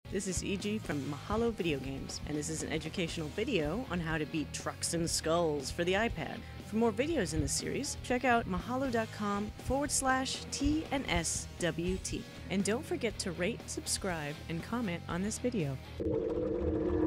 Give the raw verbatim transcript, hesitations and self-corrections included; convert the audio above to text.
This is E G from Mahalo Video Games, and this is an educational video on how to beat trucks and skulls for the iPad. For more videos in this series, check out mahalo.com forward slash T and S W T. And don't forget to rate, subscribe, and comment on this video.